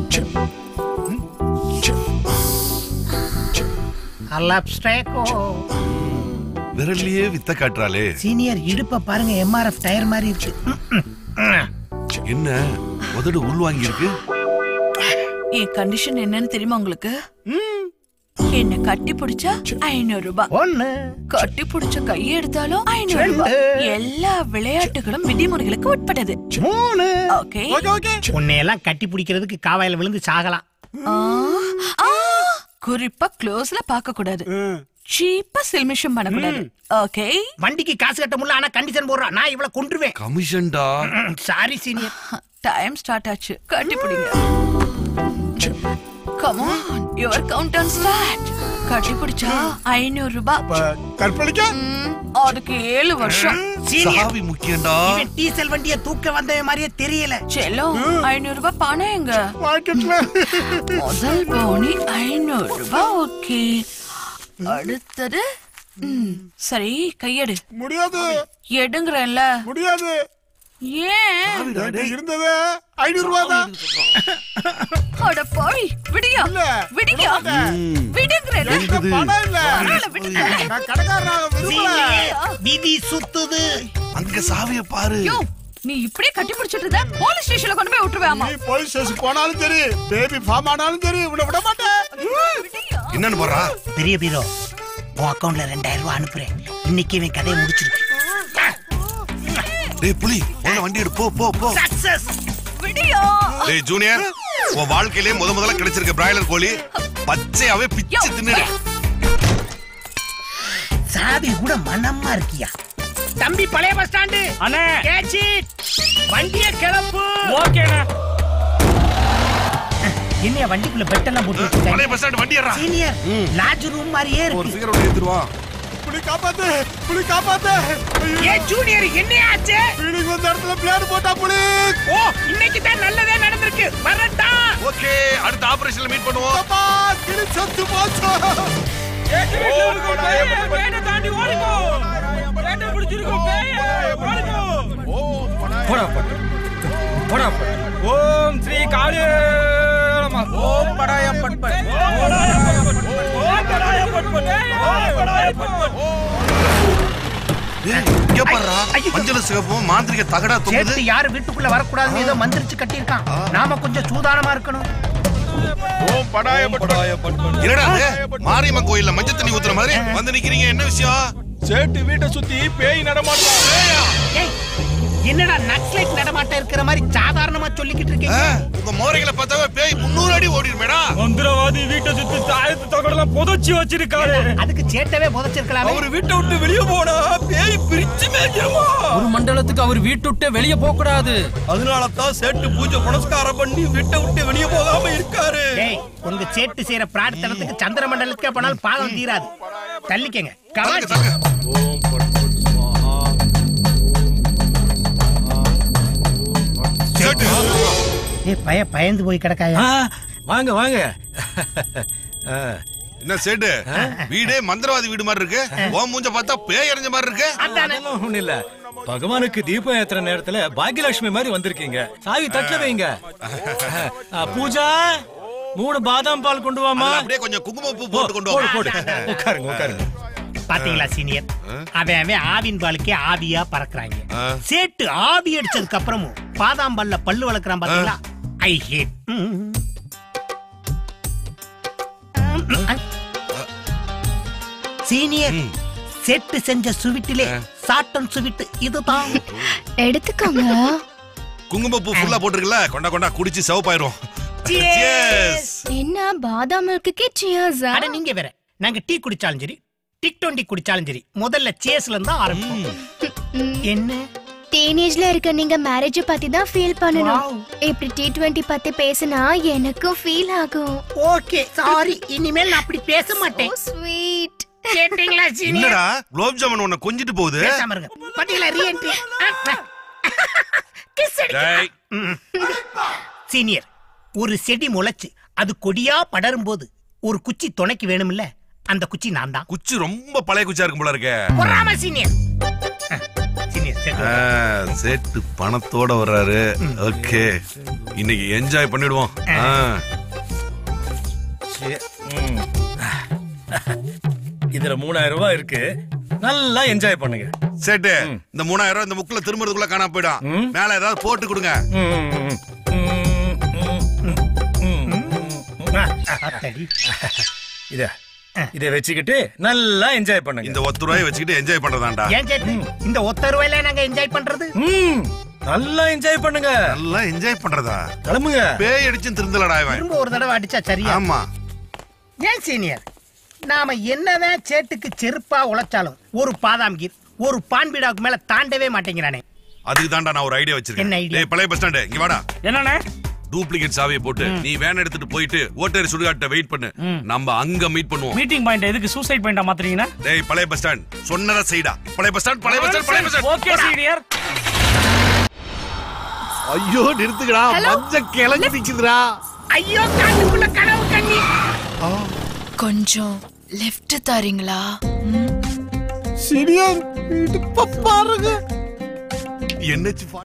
விரல்லையே வித்த காட்டுறாளே. சீனியர் இடுப்ப பாருங்க, MRF tyre மாதிரி இருக்கு. என்ன உதடு உள்வாங்கி இருக்கு? என் கண்டிஷன் என்னன்னு தெரியுமா உங்களுக்கு? என்ன கட்டி பிடிச்சா 500 ரூபாய், கட்டி பிடிச்ச கையை எடுத்தாலும் 500 ரூபாய். எல்லா விளையாட்டுகளும் விதிமுறைகளுக்கு உட்பட்டது. ஓகே, உன்னையெல்லாம் கட்டி பிடிக்கிறதுக்கு காவாயில விழுந்து சாகலாம். குறிப்பா க்ளோஸ்ல பார்க்க கூடாது, சீப்பா சில்மிஷம் பண்ணக்கூடாது. ஓகே, வண்டிக்கு காசு கட்ட முடியல, ஆனா கண்டிஷன் போடுறா, நான் இவள கொன்றுவேன். கமிஷன்டா. Sorry senior. டைம் ஸ்டார்ட் ஆச்சு, கட்டி பிடிங்க. Come on, your countdown start. கட்டி பிடிச்சா 500 ரூபாய். கற்பழிக்க அதுக்கு 7 வருஷம். சாவி முக்கியம்டா. இவன் டீசல் வண்டியை தூக்க வந்த மாதிரியே தெரியல. செல்லம், 500 ரூபாய் பணம் எங்க? பாக்கெட்ல. முதல் போனி 500 ரூபாய். ஓகே, அடுத்தது சரி, கையெடு. முடியாது. எடுங்கறல்ல. முடியாது. ஏன்? இருந்தது 500 ரூபாய் தான். அட போய் விடியா, விடியா, விடுங்கறல்ல. பணம் இல்ல. நான் கடகாரனாக விரும்பல. விதி சுத்துது. அங்க சாவிய பாரு. யோ, நீ இப்படியே கட்டி பிடிச்சிட்டு இருந்த போலீஸ் ஸ்டேஷன்ல கொண்டு போய் விட்டுருவேமா? நீ போலீஸ் ஸ்டேஷன் போனாலும் சரி, பேபி ஃபார்ம் ஆனாலும் சரி, விட மாட்டேன். என்னன்னு போறா? பெரிய பீரோ, உன் அக்கவுண்ட்ல 2000 ரூபாய் அனுப்புறேன். இன்னைக்கு இவன் கதையை முடிச்சிருக்கு. டேய் புலி, உன்ன வண்டி எடு, போ போ போ. சக்சஸ். விடியா. டேய் ஜூனியர், உன் வாழ்க்கையிலே முதல்ல கிடைச்சிருக்க பிராய்லர் கோழி பச்சையாவே பிச்சு தின்னுடு. சாவி கூட மனமா இருக்கியா? தம்பி பழைய பஸ் ஸ்டாண்டு. அண்ணே, கேட்ச் இட். வண்டியை கிளப்பு. ஓகேண்ணா. என்ன வண்டிக்குள்ள பெட் எல்லாம் போட்டு வச்சிருக்காங்க? பழைய பஸ் ஸ்டாண்ட் வண்டி ஏறா. சீனியர், லாட்ஜ் ரூம் மாதிரியே இருக்கு. ஒரு சீக்கிரம் ஏத்துறவா. புலி காப்பாத்து, புலி காப்பாத்து. ஏ ஜூனியர், என்ன ஆச்சு? வீடிங் வந்த இடத்துல பிளேன் போட்டா புலி. ஓ, இன்னைக்கு தான் நல்லதே நடந்திருக்கு. வரட்டா. ஓகே, அடுத்த ஆபரேஷன்ல மீட் பண்ணுவோம். அப்பா, கிளி சத்து போச்சு. ஏட்டு வீட்டுல பேய், பேயை தாண்டி ஓடிப்போ. ஏட்ட பிடிச்சிருக்கோம் பேய், ஓடிப்போ. போடா போடா. ஓம் ஸ்ரீ காளி நம. ஓம் படாய பட்பட். ஓம் படாய பட்பட். இங்க பாருடா, மஞ்சள் சிகப்பும் மாந்திரிக தகடா தொங்குது. சேட்டு யாரு வீட்டுக்குள்ள வரக்கூடாதுன்னு ஏதோ மந்திரிச்சு கட்டியிருக்கான். நாம கொஞ்சம் சூதானமா இருக்கணும். ஓம் படாய பட்பட். என்னடா இது? மாரியம்மன் கோயில்ல மஞ்சள் தண்ணி ஊத்துற மாதிரி வந்து நிக்கிறீங்க, என்ன விஷயம்? சேட்டு வீட்டை சுத்தி பேய் நடமாடுறான். ஏய், என்னடா நக்ஸலைட் நடமாட்டம் இருக்கிற மாதிரி சாதாரணமா சொல்லிக்கிட்டு இருக்கீங்க? உங்க மோரைகளை பார்த்தாவே பேய் 300 அடி ஓடிடுமேடா. மந்திரவாதி வீட்டை சுத்தி தாயத்து தகடெல்லாம் புதைச்சி வச்சிருக்காரு. அதுக்கு சேட்டவே புதைச்சிருக்கலாம். அவர் வீட்டை விட்டு வெளியே போனா பேய் பிரிச்சு மேய்ச்சிருமா. ஒரு மண்டலத்துக்கு அவர் வீட்டை விட்டு வெளியே போக கூடாது. அதனால தான் சேட்டு பூஜை புனஸ்காரம் பண்ணி வீட்டை விட்டு வெளியே போகாம இருக்காரு. ஏய், உங்க சேட்டு செய்யற பிரார்த்தனத்துக்கு சந்திர மண்டலத்துக்கு போனாலும் பாவம் தீராது. தள்ளிக்கங்க. ஓம் பட்பட் ஸ்வாஹா. ஏய், பயந்து போய் கிடக்காயா? வாங்க வாங்க. என்ன சேட்டு, வீடே மந்திரவாதி வீடு மாதிரி இருக்கு. ஓம் மூஞ்ச பார்த்தா பேய் எறிஞ்ச மாதிரி இருக்கு. அதெல்லாம் ஒண்ணு இல்ல. பகவானுக்கு தீபம் ஏத்துற நேரத்துல பாக்யலட்சுமி மாதிரி வந்திருக்கீங்க. சாவி தட்டுல வைங்க. பூஜா, 3 பாதாம் பால் கொண்டு வாமா. அப்படியே கொஞ்சம் குங்குமப்பூ போட்டு கொண்டு வா. போடு. உட்காருங்க உட்காருங்க. பாத்தீங்களா சீனியர், அவன் ஆவின் பாலுக்கே ஆவியா பறக்குறாங்க. சேட்டு ஆவி அடிச்சதுக்கு அப்புறமும் பாதாம் பால்ல பல்லு வளர்க்கறான். பாத்தீங்களா? ஐ ஹேட். சீனியர், செட்டு செஞ்ச சுவிட்டிலே சாட்டன் சுவிட்டு இதுதான். எடுத்துக்கோங்க. குங்குமப்பூ ஃபுல்லா போட்டுருக்கல, கொண்டா கொண்டா குடிச்சு சிவப்பாயிரும். என்ன பாதாம் மில்க்குக்கே சியர்ஸ்? அட நீங்க வேற, நாங்க டீ குடிச்சாலும் சரி, டிக் 20 குடிச்சாலும் சரி, முதல்ல சேஸ்ல இருந்தா ஆரம்பிப்போம். என்ன டீனேஜ்ல இருக்க நீங்க மேரேஜ் பத்தி தான் ஃபீல் பண்ணணும். இப்படி T20 பத்தி பேசினா எனக்கும் ஃபீல் ஆகும். ஓகே, சாரி, இனிமேல் நான் அப்படி பேச மாட்டேன். ஸ்வீட். கேட்டிங்களா சீனியர்? என்னடா குலோப் ஜாமுன் உன்னை கொஞ்சிட்டு போகுது. பேசாம இருங்க. பாத்தீங்களா ரீஎன்ட்ரி? கிஸ் அடி. சீனியர், ஒரு செடி முளைச்சு அது கொடியா படரும் போது ஒரு குச்சி துணைக்கு வேணும்ல, அந்த குச்சி நான் தான். குச்சி ரொம்ப பழைய குச்சியா இருக்கும் போல இருக்கே. பொறாம சீனியர். சேட்டு பணத்தோட வர்றாரு. ஓகே, இன்னைக்கு என்ஜாய் பண்ணிடுவோம். இதுல 3000 ரூபாய் இருக்கு, நல்லா என்ஜாய் பண்ணுங்க. சேட்டு, இந்த 3000 இந்த முக்குல திரும்பறதுக்குள்ள காணாம போயிடும். மேல ஏதாவது போட்டு கொடுங்க. இத வச்சுக்கிட்டு நல்லா என்ஜாய் பண்ணுங்க. இந்த 1 ரூபாயை வச்சுக்கிட்டு என்ஜாய் பண்றதாண்டா. இந்த 1 ரூபாயில நாங்க என்ஜாய் பண்றது? நல்லா என்ஜாய் பண்ணுங்க. நல்லா என்ஜாய் பண்றதா? கிளம்புங்க. பேய் அடிச்சு திருந்தலடா இவன். திரும்ப ஒரு தடவை அடிச்சா சரியா? ஆமா. ஏன் சீனியர், நாம என்னதான் சேட்டுக்கு செருப்பா உழைச்சாலும் ஒரு பாதாம் கீர் ஒரு பான்பீடாக்கு மேல தாண்டவே மாட்டேங்கிறானே. அதுக்கு தாண்டா நான் ஒரு ஐடியா வச்சிருக்கேன். என்ன ஐடியா? டேய் பழைய பஸ் ஸ்டாண்ட் இங்க வாடா. என்னண்ணே? டூப்ளிகேட் சாவியை போட்டு நீ வேன் எடுத்துட்டு போயிட்டு ஓட்டேரி சுடுகாட்ட வெயிட் பண்ணு. நம்ம அங்க மீட் பண்ணுவோம். மீட்டிங் பாயிண்ட் எதுக்கு சூசைட் பாயிண்டா மாத்துறீங்கன்னா? டேய் பழைய பஸ் ஸ்டாண்ட் சொன்னத செய்டா. பழைய பஸ் ஸ்டாண்ட், பழைய பஸ் ஸ்டாண்ட், பழைய பஸ் ஸ்டாண்ட். Okay senior. ஐயோ நிறுத்துங்கடா, மஞ்ச கிளம்பி நிக்குதுடா. ஐயோ காட்டுக்குள்ள கனவு கண்ணி. கொஞ்சம் லெஃப்ட் தாரீங்களா? சீனியர் பாருங்க. என்ன